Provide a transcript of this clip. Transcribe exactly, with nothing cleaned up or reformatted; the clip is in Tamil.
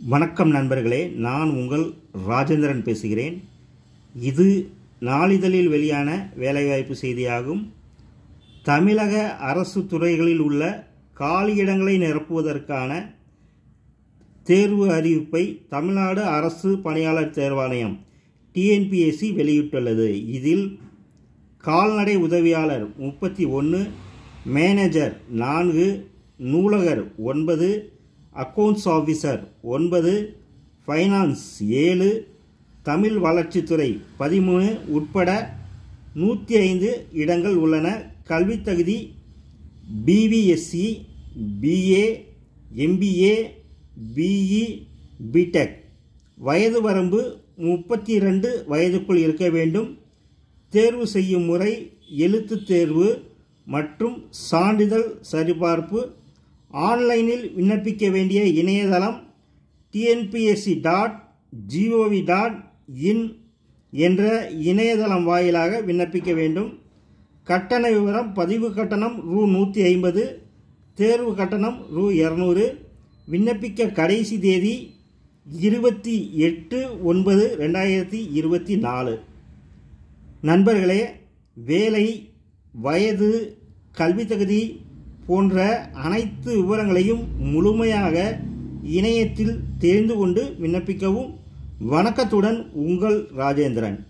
வணக்கம் நண்பர்களே, நான் உங்கள் ராஜேந்திரன் பேசுகிறேன். இது நாளிதழில் வெளியான வேலைவாய்ப்பு செய்தியாகும். தமிழக அரசு துறைகளில் உள்ள காலியிடங்களை நிரப்புவதற்கான தேர்வு அறிவிப்பை தமிழ்நாடு அரசு பணியாளர் தேர்வாணையம் டிஎன்பிஎஸ்சி வெளியிட்டுள்ளது. இதில் கால்நடை உதவியாளர் முப்பத்தி ஒன்று, மேனேஜர் நான்கு, நூலகர் ஒன்பது, அக்கவுண்ட்ஸ் ஆஃபீஸர் ஒன்பது, ஃபைனான்ஸ் ஏழு, தமிழ் வளர்ச்சித்துறை பதிமூணு உட்பட நூற்றி ஐந்து இடங்கள் உள்ளன. கல்வித் தகுதி BVSc, BA, MBA, BE, BTech. வயது வரம்பு முப்பத்தி ரெண்டு வயதுக்குள் இருக்க வேண்டும். தேர்வு செய்யும் முறை எழுத்து தேர்வு மற்றும் சான்றிதழ் சரிபார்ப்பு. ஆன்லைனில் விண்ணப்பிக்க வேண்டிய இணையதளம் TNPSC dot GOV dot in என்ற இணையதளம் வாயிலாக விண்ணப்பிக்க வேண்டும். கட்டண விவரம்: பதிவு கட்டணம் ரூ நூற்றி ஐம்பது, தேர்வு கட்டணம் ரூ இரநூறு. விண்ணப்பிக்க கடைசி தேதி இருபத்தி எட்டு ஒன்பது ரெண்டாயிரத்தி இருபத்தி நாலு. நண்பர்களே, வேலை, வயது, கல்வி தகுதி போன்ற அனைத்து விவரங்களையும் முழுமையாக இணையத்தில் தெரிந்து கொண்டு விண்ணப்பிக்கவும். வணக்கத்துடன் உங்கள் ராஜேந்திரன்.